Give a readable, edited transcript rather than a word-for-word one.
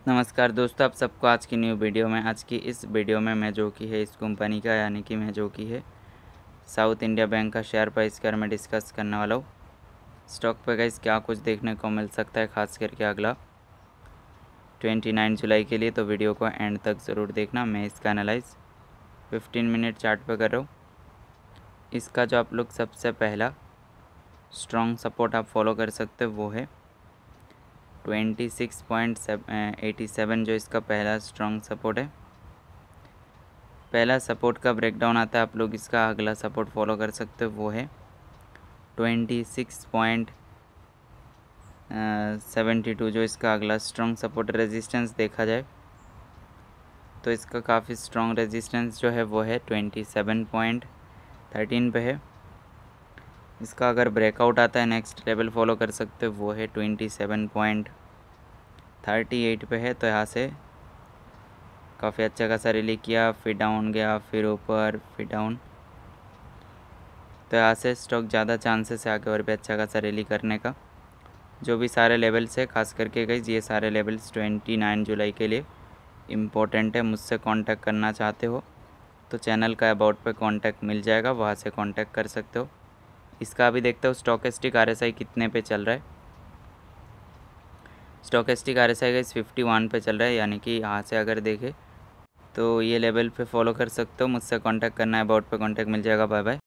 नमस्कार दोस्तों, आप सबको आज की न्यू वीडियो में। आज की इस वीडियो में मैं जो कि है इस कंपनी का यानी कि मैं जो कि है साउथ इंडिया बैंक का शेयर प्राइस के बारे में डिस्कस करने वाला हूँ। स्टॉक पे गाइस क्या कुछ देखने को मिल सकता है, खास करके अगला 29 जुलाई के लिए, तो वीडियो को एंड तक ज़रूर देखना। मैं इसका एनालाइज 15 मिनट चार्ट पर कर रहा हूँ। इसका जो आप लोग सबसे पहला स्ट्रॉन्ग सपोर्ट आप फॉलो कर सकते हो वो है 26.87 जो इसका पहला स्ट्रॉन्ग सपोर्ट है। पहला सपोर्ट का ब्रेकडाउन आता है, आप लोग इसका अगला सपोर्ट फॉलो कर सकते हो वो है 26.72 जो इसका अगला स्ट्रॉन्ग सपोर्ट। रेजिस्टेंस देखा जाए तो इसका काफ़ी स्ट्रॉन्ग रेजिस्टेंस जो है वो है 27.13 पे है। इसका अगर ब्रेकआउट आता है नेक्स्ट लेवल फॉलो कर सकते हो वो है 27.38 पे है। तो यहाँ से काफ़ी अच्छा खासा रैली किया, फिर डाउन गया, फिर ऊपर, फिर डाउन। तो यहाँ से स्टॉक ज़्यादा चांसेस है आगे और भी अच्छा खासा रैली करने का। जो भी सारे लेवल्स है, खास करके गाइस ये सारे लेवल्स 29 जुलाई के लिए इम्पोर्टेंट है। मुझसे कांटेक्ट करना चाहते हो तो चैनल का अबाउट पे कांटेक्ट मिल जाएगा, वहाँ से कांटेक्ट कर सकते हो। इसका अभी देखते हो स्टॉकेस्टिक आरएसआई कितने पे चल रहा है। स्टॉकेस्टिक आरएसआई गाइस 51 पे चल रहा है, यानी कि यहाँ से अगर देखें तो ये लेवल पे फॉलो कर सकते हो। मुझसे कांटेक्ट करना है, अबाउट पे कांटेक्ट मिल जाएगा। Bye bye.